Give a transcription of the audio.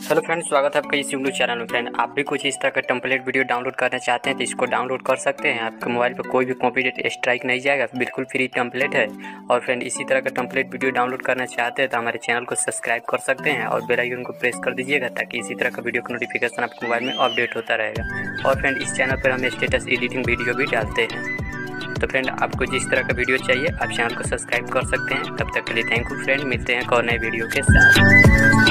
Hello friend, स्वागत है आपका इस यूट्यूब चैनल में। फ्रेंड, आप भी कुछ इस तरह का टेम्पलेट वीडियो डाउनलोड करना चाहते हैं तो इसको डाउनलोड कर सकते हैं। आपके मोबाइल पर कोई भी कॉपीराइट स्ट्राइक नहीं जाएगा, बिल्कुल फ्री टेम्पलेट है। और फ्रेंड, इसी तरह का टेम्पलेट वीडियो डाउनलोड करना चाहते हैं तो हमारे चैनल को सब्सक्राइब कर सकते हैं और बेल आइकन को प्रेस कर दीजिएगा ताकि इसी तरह का वीडियो का नोटिफिकेशन आपके मोबाइल में अपडेट होता रहेगा। और फ्रेंड, इस चैनल पर हम स्टेटस एडिटिंग वीडियो भी डालते हैं। तो फ्रेंड, आपको जिस तरह का वीडियो चाहिए आप चैनल को सब्सक्राइब कर सकते हैं। तब तक के लिए थैंक यू फ्रेंड, मिलते हैं एक और नए वीडियो के साथ।